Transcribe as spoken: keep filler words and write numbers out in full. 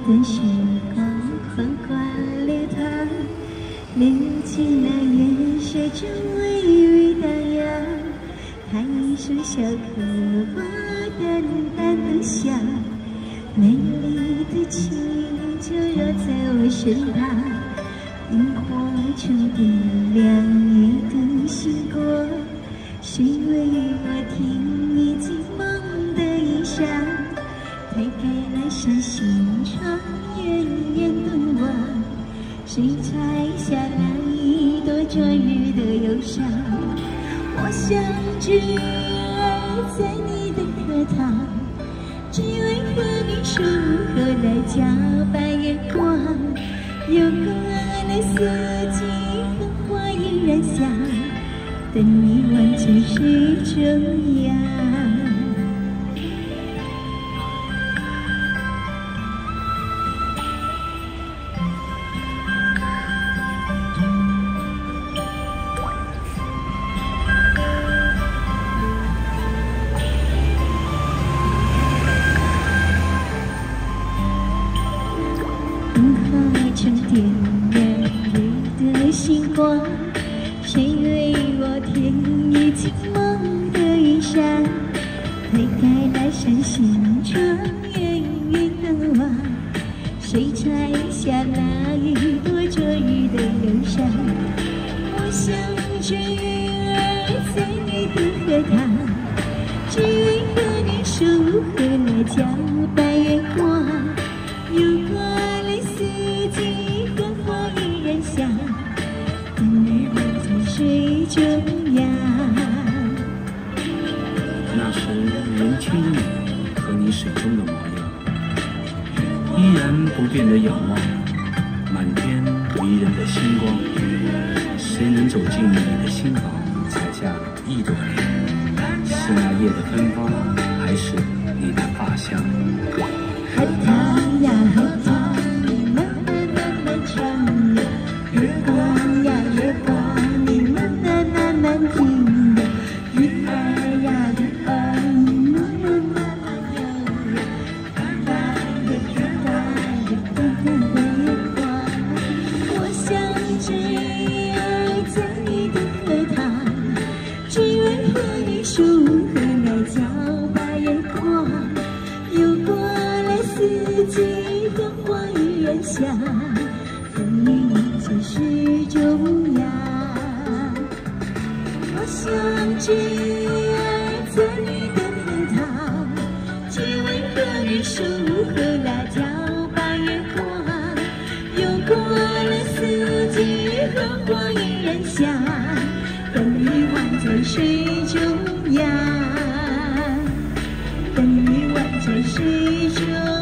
的时光缓缓流淌，流进了月色中微微荡漾。看一树小荷花淡淡的香，美丽的情就绕在我身旁。萤火虫点亮你的星光，谁为我听你寂梦的衣裳？推开了扇心窗，远远东望，谁摘下那一朵昨日的忧伤？我想只爱在你的荷塘，只为和你守候来交白月光。有过了四季，荷花依然香，等你挽在水中央。萤火虫点亮你的星光，谁为我添一情梦的衣裳？推开了扇心窗，远远东望，谁摘下那一朵昨日的忧伤？我想只爱在你的荷塘，只为和你守候来交白月光。有过四季，荷花依然香，等你挽在水中央。 那时年轻的你和你水中的模样，依然不变的仰望满天迷人的星光。谁能走进你的心房，采下一朵莲？是那夜的芬芳，还是你的发香？ 荷塘呀荷塘，慢慢慢慢唱呀，月光呀月光，你慢慢慢慢听呀，鱼儿呀鱼儿，你慢慢慢慢游呀，看淡呀看淡呀淡淡的月光。我想只爱在你的荷塘，只为和你守候来交白月光。有过了四季，荷花依然香，等你挽在水中央。我想只爱在你的荷塘，只为和你守候来交白月光。有过了四季，荷花依然香，等你挽在水中央。等你挽在水中。